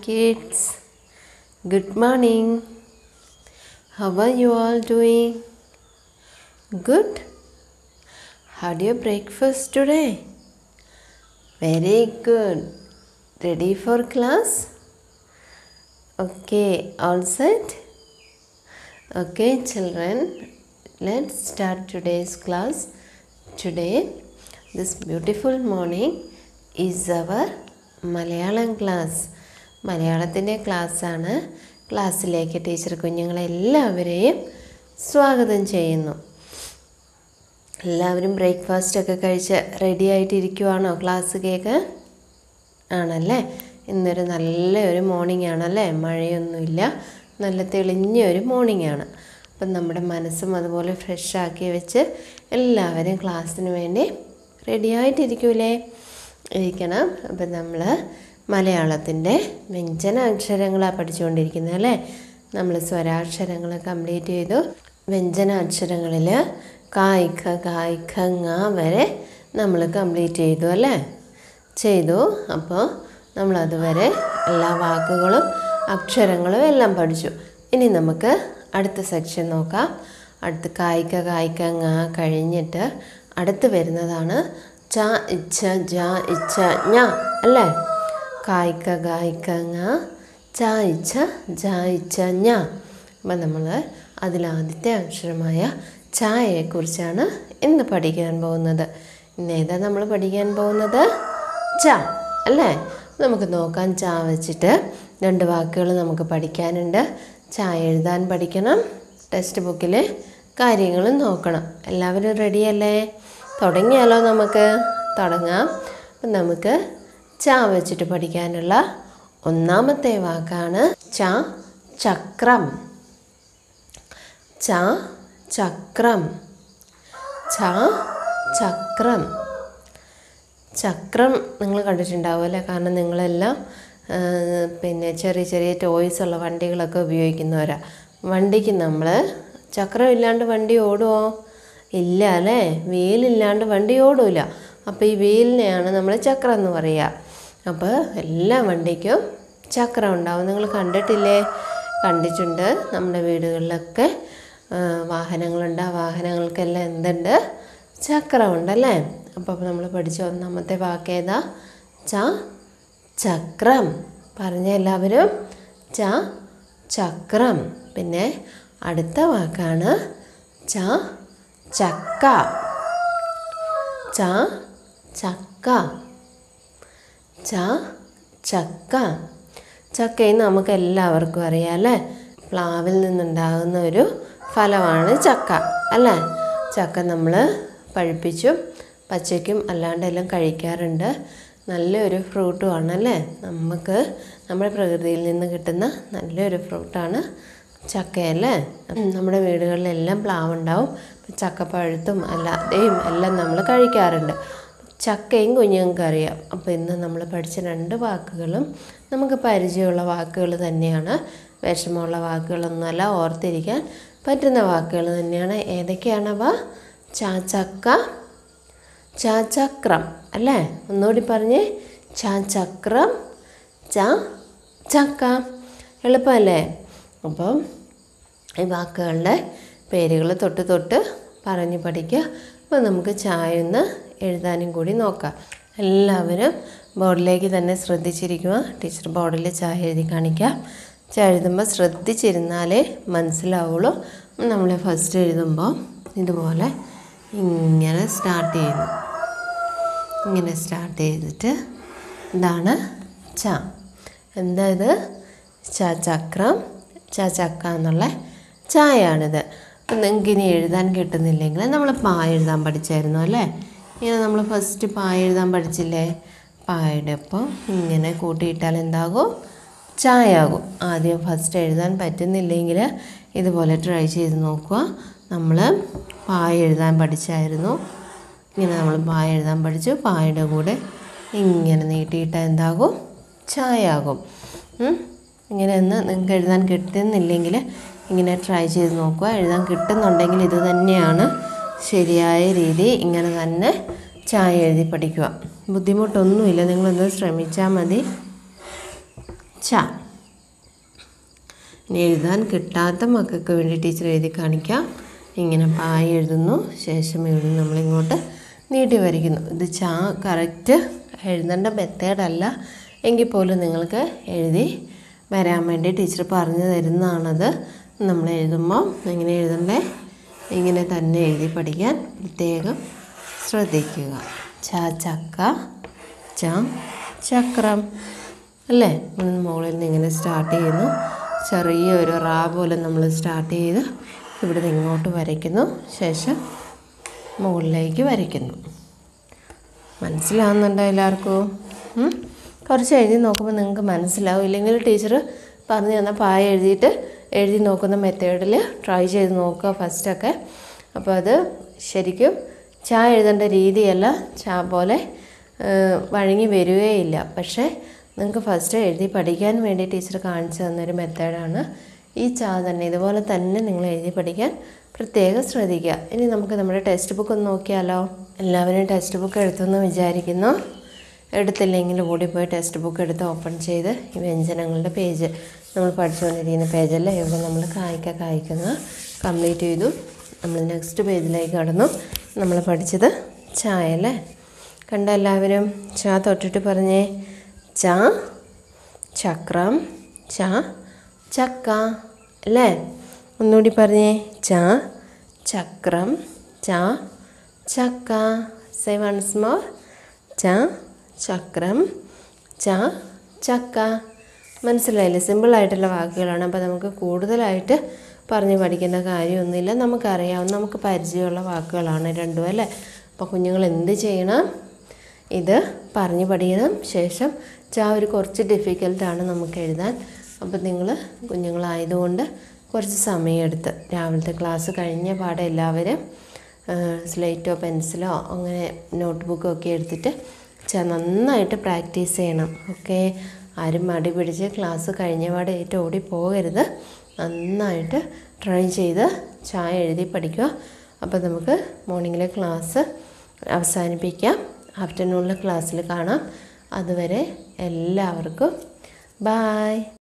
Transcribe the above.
kids. Good morning. How are you all doing? Good. Had your breakfast today? Very good. Ready for class? Okay, all set? Okay, children, let's start today's class. Today, this beautiful morning is our Malayalam class. മലയാളത്തിൻ്റെ ക്ലാസ്സാണ്. ക്ലാസ്സിലേക്ക് teacher കുഞ്ഞുങ്ങളെല്ലാവരെയും സ്വാഗതം ചെയ്യുന്നു. എല്ലാവരും ബ്രേക്ക്ഫാസ്റ്റൊക്കെ കഴിച്ച് ready ആയിട്ടിരിക്കുവാണോ class കേൾക്കാൻ? ആണല്ലേ. ഇന്നൊരു നല്ലൊരു മോർണിംഗ് ആണല്ലേ, മഴയൊന്നുമില്ല, നല്ല തെളിഞ്ഞൊരു മോർണിംഗ് ആണ്. അപ്പം നമ്മുടെ മനസ്സും അതുപോലെ ഫ്രഷാക്കി വെച്ച് എല്ലാവരും ക്ലാസ്സിന് വേണ്ടി റെഡി ആയിട്ടിരിക്കൂലേ? ഇരിക്കണം. അപ്പം നമ്മൾ മലയാളത്തിൻ്റെ വ്യഞ്ജനാക്ഷരങ്ങളാണ് പഠിച്ചുകൊണ്ടിരിക്കുന്നത് അല്ലേ. നമ്മൾ സ്വരാക്ഷരങ്ങൾ കംപ്ലീറ്റ് ചെയ്തു. വ്യഞ്ജനാക്ഷരങ്ങളിൽ കായ്ക്ക കായ്ക്ക ങ വരെ നമ്മൾ കംപ്ലീറ്റ് ചെയ്തു അല്ലേ, ചെയ്തു. അപ്പോൾ നമ്മളതുവരെ എല്ലാ വാക്കുകളും അക്ഷരങ്ങളും എല്ലാം പഠിച്ചു. ഇനി നമുക്ക് അടുത്ത സെക്ഷൻ നോക്കാം. അടുത്ത് കായ്ക്ക കായ്ക്ക ങ കഴിഞ്ഞിട്ട് അടുത്ത് വരുന്നതാണ് ച ഇച്ഛ ജ ഇച്ഛ ഞ അല്ലേ. കായ്ക്ക കായ്ക്ക ങ ച ഇച്ഛ ജ ഇച്ഛ ഞ. അപ്പം നമ്മൾ അതിലാദ്യത്തെ അക്ഷരമായ ചായയെക്കുറിച്ചാണ് ഇന്ന് പഠിക്കാൻ പോകുന്നത്. ഇന്ന് ഏതാ നമ്മൾ പഠിക്കാൻ പോകുന്നത്? ച അല്ലേ. നമുക്ക് നോക്കാം. ച വെച്ചിട്ട് രണ്ട് വാക്കുകൾ നമുക്ക് പഠിക്കാനുണ്ട്. ചായ എഴുതാൻ പഠിക്കണം, ടെക്സ്റ്റ് ബുക്കിലെ കാര്യങ്ങളും നോക്കണം. എല്ലാവരും റെഡിയല്ലേ? തുടങ്ങിയാലോ? നമുക്ക് തുടങ്ങാം. അപ്പം നമുക്ക് ച വെച്ചിട്ട് പഠിക്കാനുള്ള ഒന്നാമത്തെ വാക്കാണ് ച, ചക്രം. ച, ചക്രം. ച, ചക്രം. ചക്രം നിങ്ങൾ കണ്ടിട്ടുണ്ടാവും അല്ലേ. കാരണം നിങ്ങളെല്ലാം പിന്നെ ചെറിയ ചെറിയ ടോയ്സ് ഉള്ള വണ്ടികളൊക്കെ ഉപയോഗിക്കുന്നവരാണ്. വണ്ടിക്ക് നമ്മൾ ചക്രം ഇല്ലാണ്ട് വണ്ടി ഓടുമോ? ഇല്ല അല്ലേ. വീലില്ലാണ്ട് വണ്ടി ഓടില്ല. അപ്പോൾ ഈ വീലിനെയാണ് നമ്മൾ ചക്രം എന്ന് പറയുക. അപ്പോൾ എല്ലാ വണ്ടിക്കും ചക്രം ഉണ്ടാവും. നിങ്ങൾ കണ്ടിട്ടില്ലേ? കണ്ടിട്ടുണ്ട്. നമ്മുടെ വീടുകളിലൊക്കെ വാഹനങ്ങളുണ്ട്. ആ വാഹനങ്ങൾക്കെല്ലാം എന്തുണ്ട്? ചക്രമുണ്ടല്ലേ. അപ്പോൾ നമ്മൾ പഠിച്ച ഒന്നാമത്തെ വാക്ക് ഏതാ? ച, ചക്രം. പറഞ്ഞ എല്ലാവരും ച, ചക്രം. പിന്നെ അടുത്ത വാക്കാണ് ച, ചക്ക. ച, ചക്ക. ച, ചക്ക. ചക്കയും നമുക്ക് എല്ലാവർക്കും അറിയാം അല്ലേ. പ്ലാവിൽ നിന്നുണ്ടാകുന്ന ഒരു ഫലമാണ് ചക്ക അല്ലേ. ചക്ക നമ്മൾ പഴുപ്പിച്ചും പച്ചയ്ക്കും അല്ലാണ്ടെല്ലാം കഴിക്കാറുണ്ട്. നല്ലൊരു ഫ്രൂട്ടുമാണ് അല്ലേ. നമുക്ക് നമ്മുടെ പ്രകൃതിയിൽ നിന്ന് കിട്ടുന്ന നല്ലൊരു ഫ്രൂട്ടാണ് ചക്കയല്ലേ. നമ്മുടെ വീടുകളിലെല്ലാം പ്ലാവുണ്ടാവും. ചക്ക പഴുത്തും അല്ലാതെയും എല്ലാം നമ്മൾ കഴിക്കാറുണ്ട്. ചക്കയും കുഞ്ഞുങ്ങൾക്ക് അറിയാം. അപ്പോൾ ഇന്ന് നമ്മൾ പഠിച്ച രണ്ട് വാക്കുകളും നമുക്ക് പരിചയമുള്ള വാക്കുകൾ തന്നെയാണ്. വിഷമമുള്ള വാക്കുകളൊന്നുമല്ല, ഓർത്തിരിക്കാൻ പറ്റുന്ന വാക്കുകൾ തന്നെയാണ്. ഏതൊക്കെയാണവ? ചാച്ചക്ക, ചാചക്രം അല്ലേ. ഒന്നുകൂടി പറഞ്ഞേ. ചാചക്രം, ച, ചക്ക. എളുപ്പമല്ലേ? അപ്പം ഈ വാക്കുകളുടെ പേരുകൾ തൊട്ട് തൊട്ട് പറഞ്ഞ് പഠിക്കുക. അപ്പോൾ നമുക്ക് ചായ ഒന്ന് എഴുതാനും കൂടി നോക്കാം. എല്ലാവരും ബോർഡിലേക്ക് തന്നെ ശ്രദ്ധിച്ചിരിക്കുക. ടീച്ചർ ബോർഡിൽ ചായ എഴുതി കാണിക്കാം. ചായ എഴുതുമ്പോൾ ശ്രദ്ധിച്ചിരുന്നാലേ മനസ്സിലാവുള്ളൂ. നമ്മൾ ഫസ്റ്റ് എഴുതുമ്പോൾ ഇതുപോലെ ഇങ്ങനെ സ്റ്റാർട്ട് ചെയ്യുന്നു. ഇങ്ങനെ സ്റ്റാർട്ട് ചെയ്തിട്ട് ഇതാണ് ച. എന്താ ഇത്? ചക്രം, ചക്ക എന്നുള്ള ചായയാണിത്. അപ്പം നിങ്ങൾക്ക് ഇനി എഴുതാൻ കിട്ടുന്നില്ലെങ്കിൽ നമ്മൾ പാ എഴുതാൻ പഠിച്ചായിരുന്നു അല്ലേ. ഇങ്ങനെ നമ്മൾ ഫസ്റ്റ് പാ എഴുതാൻ പഠിച്ചില്ലേ. പായുടെ ഒപ്പം ഇങ്ങനെ കൂട്ടിയിട്ടാൽ എന്താകും? ചായയാകും. ആദ്യം ഫസ്റ്റ് എഴുതാൻ പറ്റുന്നില്ലെങ്കിൽ ഇതുപോലെ ട്രൈ ചെയ്ത് നോക്കുക. നമ്മൾ പാ എഴുതാൻ പഠിച്ചായിരുന്നു. ഇങ്ങനെ നമ്മൾ പാ എഴുതാൻ പഠിച്ചു. പായുടെ കൂടെ ഇങ്ങനെ നീട്ടിയിട്ടാൽ എന്താകും? ചായയാകും. ഇങ്ങനെ ഒന്ന് നിങ്ങൾക്ക് എഴുതാൻ കിട്ടുന്നില്ലെങ്കിൽ ഇങ്ങനെ ട്രൈ ചെയ്ത് നോക്കുക. എഴുതാൻ കിട്ടുന്നുണ്ടെങ്കിൽ ഇത് തന്നെയാണ് ശരിയായ രീതി. ഇങ്ങനെ തന്നെ ചായ എഴുതി പഠിക്കുക. ബുദ്ധിമുട്ടൊന്നുമില്ല, നിങ്ങളൊന്ന് ശ്രമിച്ചാൽ മതി. ച ഇനി എഴുതാൻ കിട്ടാത്ത മക്കൾക്ക് വേണ്ടി ടീച്ചർ എഴുതി കാണിക്കാം. ഇങ്ങനെ പായ എഴുതുന്നു, ശേഷം എഴുതി നമ്മളിങ്ങോട്ട് നീട്ടി വരയ്ക്കുന്നു. ഇത് കറക്റ്റ് എഴുതേണ്ട മെത്തേഡല്ല എങ്കിൽ പോലും നിങ്ങൾക്ക് എഴുതി വരാൻ വേണ്ടി ടീച്ചർ പറഞ്ഞു തരുന്നതാണത്. നമ്മൾ എഴുതുമ്പോൾ എങ്ങനെ എഴുതണ്ടേ, ഇങ്ങനെ തന്നെ എഴുതി പഠിക്കാൻ പ്രത്യേകം ശ്രദ്ധിക്കുക. ചക്ക, ചക്രം അല്ലേ. മുകളിൽ നിന്ന് ഇങ്ങനെ സ്റ്റാർട്ട് ചെയ്യുന്നു. ചെറിയൊരു റാ പോലെ നമ്മൾ സ്റ്റാർട്ട് ചെയ്ത് ഇവിടെ നിന്ന് ഇങ്ങോട്ട് വരയ്ക്കുന്നു, ശേഷം മുകളിലേക്ക് വരയ്ക്കുന്നു. മനസ്സിലാവുന്നുണ്ടോ എല്ലാവർക്കും? കുറച്ച് എഴുതി നോക്കുമ്പോൾ നിങ്ങൾക്ക് മനസ്സിലാവും. ഇല്ലെങ്കിൽ ടീച്ചർ പറഞ്ഞു തന്ന പായ എഴുതി നോക്കുന്ന മെത്തേഡിൽ ട്രൈ ചെയ്ത് നോക്കുക ഫസ്റ്റൊക്കെ. അപ്പോൾ അത് ശരിക്കും എഴുതേണ്ട രീതിയല്ല, പോലെ വഴങ്ങി വരികയില്ല. പക്ഷേ നിങ്ങൾക്ക് ഫസ്റ്റ് എഴുതി പഠിക്കാൻ വേണ്ടി ടീച്ചർ കാണിച്ചു തന്നൊരു മെത്തേഡാണ് ഈ തന്നെ. ഇതുപോലെ തന്നെ നിങ്ങൾ എഴുതി പഠിക്കാൻ പ്രത്യേകം ശ്രദ്ധിക്കുക. ഇനി നമുക്ക് നമ്മുടെ ടെക്സ്റ്റ് ബുക്ക് ഒന്ന് നോക്കിയാലോ. എല്ലാവരും ടെക്സ്റ്റ് ബുക്ക് എടുത്തെന്ന് വിചാരിക്കുന്നു. എടുത്തില്ലെങ്കിൽ ഓടിപ്പോയി ടെക്സ്റ്റ് ബുക്ക് എടുത്ത് ഓപ്പൺ ചെയ്ത് ഈ വ്യഞ്ജനങ്ങളുടെ പേജ് നമ്മൾ പഠിച്ചുകൊണ്ടിരിക്കുന്ന പേജല്ലേ, ഇവിടെ നമ്മൾ കായ്ക്കുന്ന കംപ്ലീറ്റ് ചെയ്തു. നമ്മൾ നെക്സ്റ്റ് പേജിലേക്ക് കടന്നു. നമ്മൾ പഠിച്ചത് അല്ലേ. കണ്ട എല്ലാവരും? തൊട്ടിട്ട് പറഞ്ഞേ. ചക്രം, ചക്ക അല്ലേ. ഒന്നുകൂടി പറഞ്ഞേ. ചക്രം, ചക്ക. Say once more. ചക്രം, ചക്ക. മനസ്സിലായില്ലേ? സിമ്പിളായിട്ടുള്ള വാക്കുകളാണ്. അപ്പോൾ നമുക്ക് കൂടുതലായിട്ട് പറഞ്ഞ് പഠിക്കേണ്ട കാര്യമൊന്നുമില്ല. നമുക്കറിയാവുന്ന, നമുക്ക് പരിചയമുള്ള വാക്കുകളാണ് രണ്ടും അല്ലേ. അപ്പോൾ കുഞ്ഞുങ്ങൾ എന്ത് ചെയ്യണം? ഇത് പറഞ്ഞ് പഠിക്കണം. ശേഷം ഒരു കുറച്ച് ഡിഫിക്കൽട്ടാണ് നമുക്ക് എഴുതാൻ. അപ്പോൾ കുഞ്ഞുങ്ങളായതുകൊണ്ട് കുറച്ച് സമയമെടുത്ത് രാവിലത്തെ ക്ലാസ് കഴിഞ്ഞ പാടെ എല്ലാവരും സ്ലേറ്റോ പെൻസിലോ അങ്ങനെ നോട്ട്ബുക്കോ ഒക്കെ എടുത്തിട്ട് നന്നായിട്ട് പ്രാക്ടീസ് ചെയ്യണം. ഓക്കെ. ആരും മടി പിടിച്ച് ക്ലാസ് കഴിഞ്ഞ പാടെ ഓടി പോകരുത്. നന്നായിട്ട് ട്രൈ ചെയ്ത് എഴുതി പഠിക്കുക. അപ്പോൾ നമുക്ക് മോർണിംഗിലെ ക്ലാസ് അവസാനിപ്പിക്കാം. ആഫ്റ്റർനൂണിലെ ക്ലാസ്സിൽ കാണാം. അതുവരെ എല്ലാവർക്കും ബായ്.